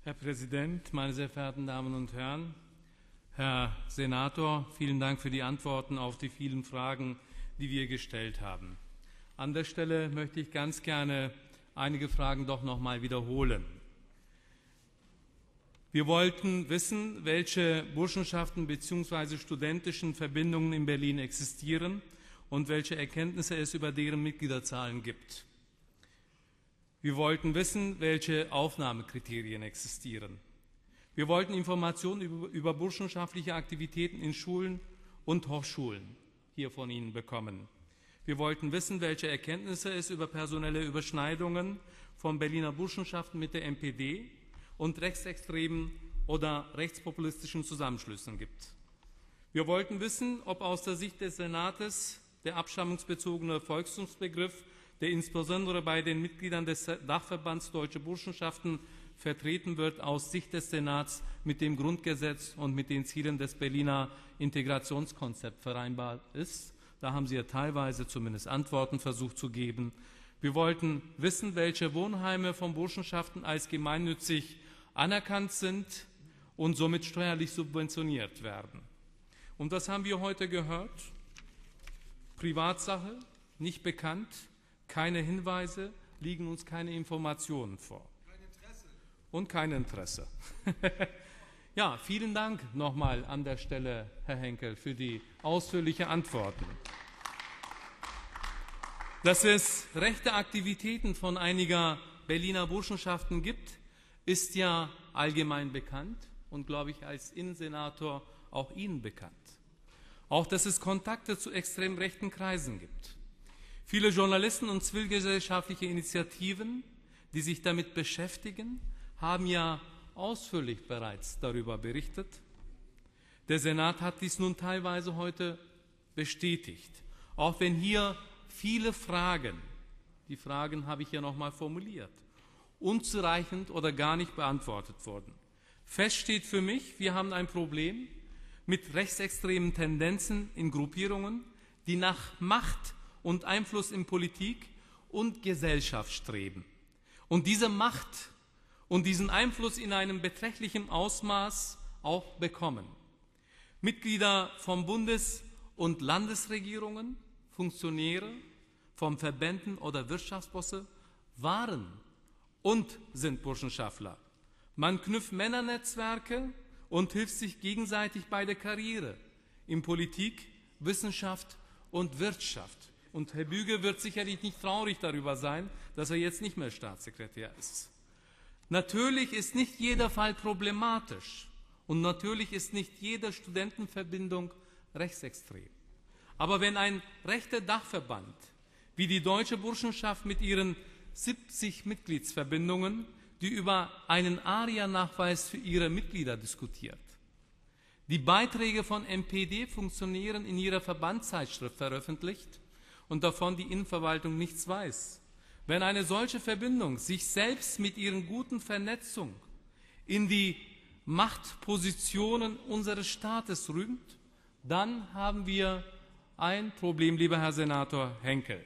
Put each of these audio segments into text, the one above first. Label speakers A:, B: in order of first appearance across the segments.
A: Herr Präsident, meine sehr verehrten Damen und Herren, Herr Senator, vielen Dank für die Antworten auf die vielen Fragen, die wir gestellt haben. An der Stelle möchte ich ganz gerne einige Fragen doch noch mal wiederholen. Wir wollten wissen, welche Burschenschaften bzw. studentischen Verbindungen in Berlin existieren und welche Erkenntnisse es über deren Mitgliederzahlen gibt. Wir wollten wissen, welche Aufnahmekriterien existieren. Wir wollten Informationen über burschenschaftliche Aktivitäten in Schulen und Hochschulen hier von Ihnen bekommen. Wir wollten wissen, welche Erkenntnisse es über personelle Überschneidungen von Berliner Burschenschaften mit der NPD und rechtsextremen oder rechtspopulistischen Zusammenschlüssen gibt. Wir wollten wissen, ob aus der Sicht des Senates der abstammungsbezogene Volkstumsbegriff, der insbesondere bei den Mitgliedern des Dachverbands Deutsche Burschenschaften vertreten wird, aus Sicht des Senats mit dem Grundgesetz und mit den Zielen des Berliner Integrationskonzepts vereinbar ist. Da haben Sie ja teilweise zumindest Antworten versucht zu geben. Wir wollten wissen, welche Wohnheime von Burschenschaften als gemeinnützig anerkannt sind und somit steuerlich subventioniert werden. Und das haben wir heute gehört. Privatsache, nicht bekannt, keine Hinweise, liegen uns keine Informationen vor. Kein Interesse. Und kein Interesse. Ja, vielen Dank nochmal an der Stelle, Herr Henkel, für die ausführlichen Antworten. Dass es rechte Aktivitäten von einiger Berliner Burschenschaften gibt, ist ja allgemein bekannt und, glaube ich, als Innensenator auch Ihnen bekannt. Auch, dass es Kontakte zu extrem rechten Kreisen gibt. Viele Journalisten und zivilgesellschaftliche Initiativen, die sich damit beschäftigen, haben ja ausführlich bereits darüber berichtet. Der Senat hat dies nun teilweise heute bestätigt. Auch wenn hier viele Fragen, die Fragen habe ich ja noch mal formuliert, unzureichend oder gar nicht beantwortet wurden. Fest steht für mich, wir haben ein Problem mit rechtsextremen Tendenzen in Gruppierungen, die nach Macht und Einfluss in Politik und Gesellschaft streben. Und diese Macht und diesen Einfluss in einem beträchtlichen Ausmaß auch bekommen. Mitglieder von Bundes- und Landesregierungen, Funktionäre, von Verbänden oder Wirtschaftsbosse waren und sind Burschenschaftler. Man knüpft Männernetzwerke und hilft sich gegenseitig bei der Karriere in Politik, Wissenschaft und Wirtschaft. Und Herr Büge wird sicherlich nicht traurig darüber sein, dass er jetzt nicht mehr Staatssekretär ist. Natürlich ist nicht jeder Fall problematisch und natürlich ist nicht jede Studentenverbindung rechtsextrem. Aber wenn ein rechter Dachverband wie die Deutsche Burschenschaft mit ihren 70 Mitgliedsverbindungen, die über einen ARIA-Nachweis für ihre Mitglieder diskutiert, die Beiträge von NPD-Funktionären in ihrer Verbandszeitschrift veröffentlicht und davon die Innenverwaltung nichts weiß, wenn eine solche Verbindung sich selbst mit ihren guten Vernetzung in die Machtpositionen unseres Staates rühmt, dann haben wir ein Problem, lieber Herr Senator Henkel.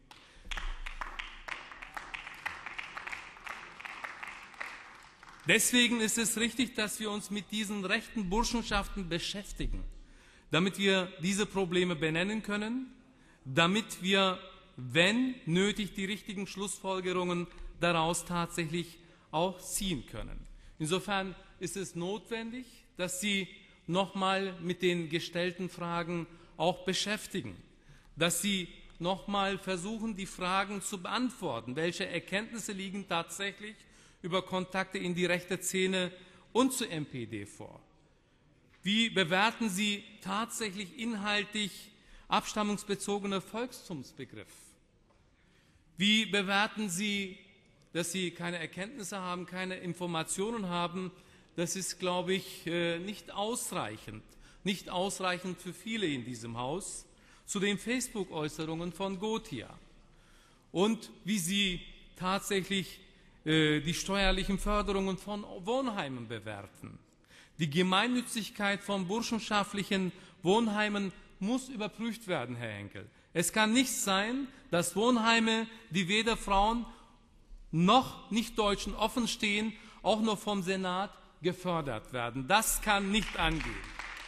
A: Deswegen ist es richtig, dass wir uns mit diesen rechten Burschenschaften beschäftigen, damit wir diese Probleme benennen können, damit wir, wenn nötig, die richtigen Schlussfolgerungen daraus tatsächlich auch ziehen können. Insofern ist es notwendig, dass Sie nochmal mit den gestellten Fragen auch beschäftigen, dass Sie nochmal versuchen, die Fragen zu beantworten. Welche Erkenntnisse liegen tatsächlich über Kontakte in die rechte Szene und zur NPD vor? Wie bewerten Sie tatsächlich inhaltlich abstammungsbezogene Volkstumsbegriff? Wie bewerten Sie, dass Sie keine Erkenntnisse haben, keine Informationen haben? Das ist, glaube ich, nicht ausreichend für viele in diesem Haus. Zu den Facebook-Äußerungen von Gotia und wie Sie tatsächlich die steuerlichen Förderungen von Wohnheimen bewerten. Die Gemeinnützigkeit von burschenschaftlichen Wohnheimen muss überprüft werden, Herr Henkel. Es kann nicht sein, dass Wohnheime, die weder Frauen noch Nichtdeutschen offen stehen, auch nur vom Senat gefördert werden. Das kann nicht angehen.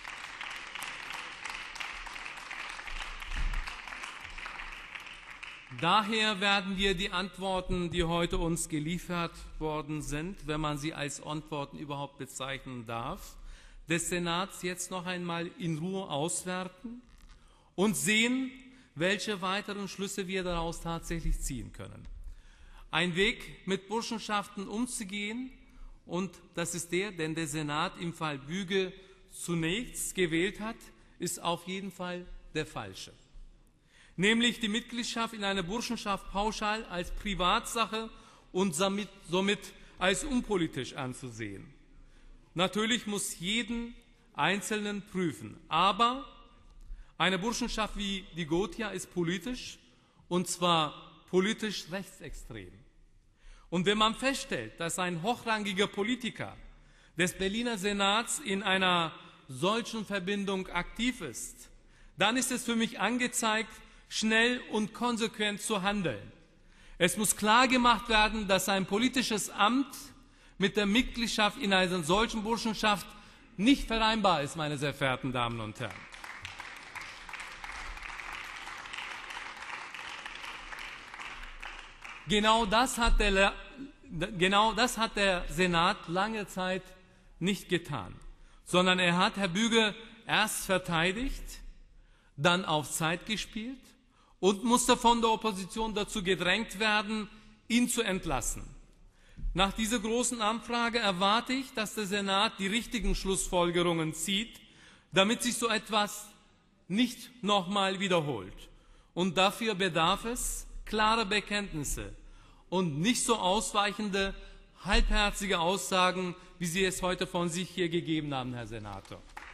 A: Daher werden wir die Antworten, die heute uns geliefert worden sind, wenn man sie als Antworten überhaupt bezeichnen darf, des Senats jetzt noch einmal in Ruhe auswerten und sehen, welche weiteren Schlüsse wir daraus tatsächlich ziehen können. Ein Weg, mit Burschenschaften umzugehen, und das ist den der Senat im Fall Büge zunächst gewählt hat, ist auf jeden Fall der falsche. Nämlich die Mitgliedschaft in einer Burschenschaft pauschal als Privatsache und somit als unpolitisch anzusehen. Natürlich muss jeden Einzelnen prüfen, aber eine Burschenschaft wie die Gotia ist politisch, und zwar politisch rechtsextrem. Und wenn man feststellt, dass ein hochrangiger Politiker des Berliner Senats in einer solchen Verbindung aktiv ist, dann ist es für mich angezeigt, schnell und konsequent zu handeln. Es muss klar gemacht werden, dass ein politisches Amt mit der Mitgliedschaft in einer solchen Burschenschaft nicht vereinbar ist, meine sehr verehrten Damen und Herren. Genau das hat der Senat lange Zeit nicht getan, sondern er hat Herr Büge erst verteidigt, dann auf Zeit gespielt und musste von der Opposition dazu gedrängt werden, ihn zu entlassen. Nach dieser großen Anfrage erwarte ich, dass der Senat die richtigen Schlussfolgerungen zieht, damit sich so etwas nicht nochmal wiederholt. Und dafür bedarf es klarer Bekenntnisse und nicht so ausweichende, halbherzige Aussagen, wie Sie es heute von sich hier gegeben haben, Herr Senator.